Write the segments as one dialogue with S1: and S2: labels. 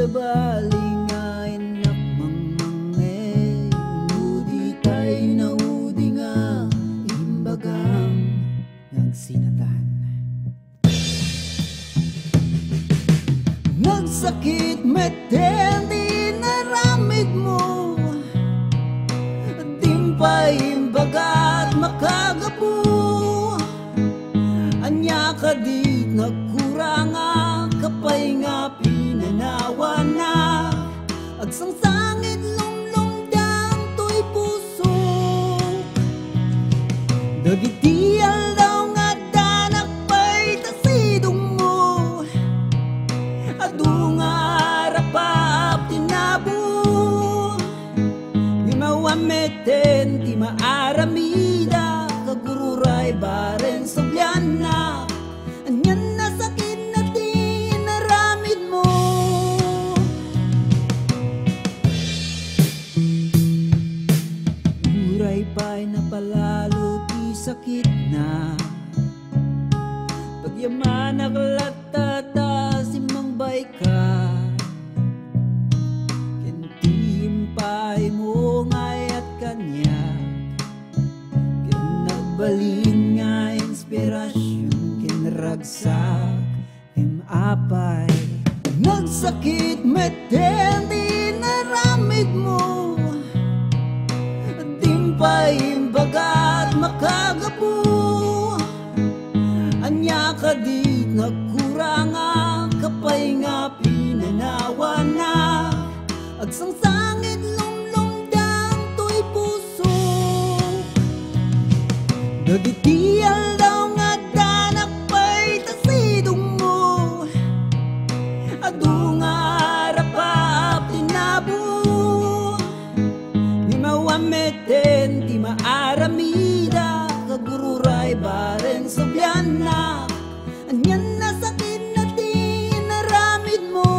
S1: balingain nakmangmangay Nudi tay naudi nga imbagang nagsinatan Nagsakit meten di naramid mo Timpay imbagat makagapu Anya ka di nagkuranga kapay nga pinanawa na Agsangsangit lumlumdang to'y puso Dagitial daw nga danak pa'y tasidong mo Adu nga harapap tinabu Di mawameten, di maaramida Kagururay baren sobyana Anyan na sakit na di naramid mo Uray pa'y napalalo di sakit na Pagyaman aklatata simangbay ka Kentimpay mo ngayat kanya Kinagbalin nga inspirasyon Kinragsak apay Nagsakit meten di naramid mo Timpay imbagat makagapu Anya ka di nagkuranga kapay nga pinanawa na Agsangsangit lumlumdang to'y puso Dagitial daw nga danak pa'y tasidong mo Adu nga harapap tinabu Di mawameten, di maaramida Kagururay baren sobyana Anyan na sakit na di naramid mo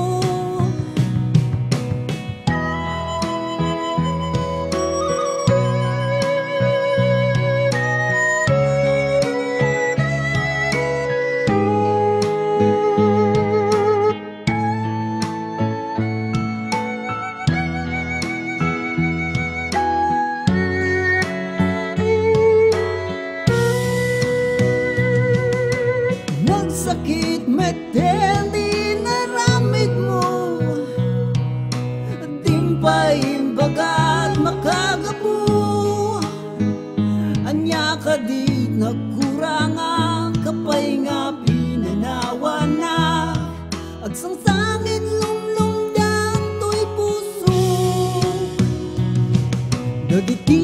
S1: Nagsakit meten di naramid mo Timpay imbagat makagapu Anya ka di nagkuranga kapay nga pinanawa na Agsangsangit lumlumdang to'y puso Dagiti